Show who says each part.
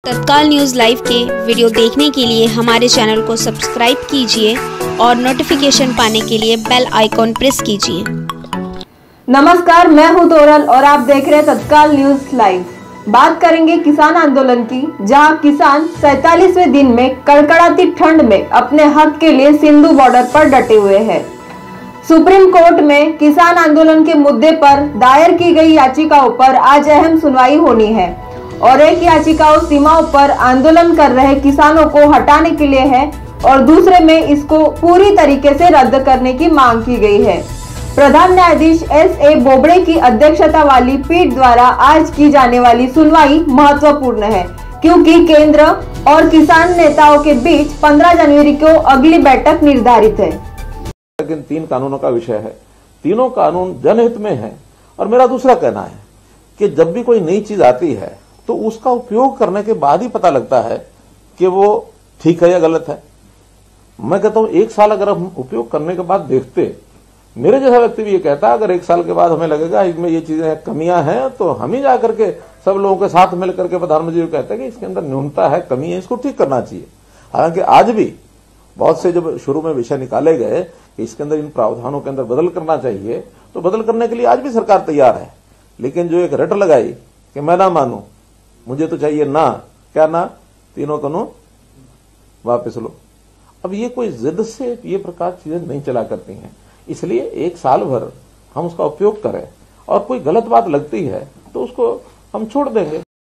Speaker 1: तत्काल news live के video देखने के लिए हमारे चैनल को सब्सक्राइब कीजिए और नोटिफिकेशन पाने के लिए बेल आइकॉन प्रेस कीजिए।
Speaker 2: नमस्कार, मैं हूं तोरल और आप देख रहे हैं तत्काल न्यूज़ लाइव। बात करेंगे किसान आंदोलन की, जहां किसान 47वें दिन में कड़कड़ाती ठंड में अपने हक के लिए सिंधु बॉर्डर पर डटे हुए हैं। सुप्रीम कोर्ट में किसान आंदोलन के मुद्दे पर दायर की गई याचिकाओं पर आज अहम सुनवाई होनी है और एक याचिकाओं सीमाओं पर आंदोलन कर रहे किसानों को हटाने के लिए है और दूसरे में इसको पूरी तरीके से रद्द करने की मांग की गई है। प्रधान न्यायाधीश S.A. बोबड़े की अध्यक्षता वाली पीठ द्वारा आज की जाने वाली सुनवाई महत्वपूर्ण है, क्योंकि केंद्र और किसान नेताओं के बीच 15 जनवरी को अगली बैठक निर्धारित है।
Speaker 3: लेकिन 3 कानूनों का विषय है, तीनों कानून जनहित में है। और मेरा दूसरा कहना है कि जब भी कोई नई चीज आती है तो उसका उपयोग करने के बाद ही पता लगता है कि वो ठीक है या गलत है। मैं कहता हूं 1 साल अगर हम उपयोग करने के बाद देखते, मेरे जैसा व्यक्ति भी ये कहता है, अगर 1 साल के बाद हमें लगेगा इसमें ये चीजें कमियां हैं तो हम ही जाकर के सब लोगों के साथ मिलकर के प्रधानमंत्री को कहते हैं कि इसके अंदर न्यूनता है, कमी है, इसको ठीक करना चाहिए। हालांकि आज भी बहुत से जब शुरू में विषय निकाले गए कि इसके अंदर इन प्रावधानों के अंदर बदल करना चाहिए, तो बदल करने के लिए आज भी सरकार तैयार है। लेकिन जो एक रट लगाई कि मैं ना मानूं, मुझे तो चाहिए ना, क्या ना, तीनों कानून वापस लो। अब ये कोई जिद से ये प्रकार चीजें नहीं चला करती हैं, इसलिए 1 साल भर हम उसका उपयोग करें और कोई गलत बात लगती है तो उसको हम छोड़ देंगे।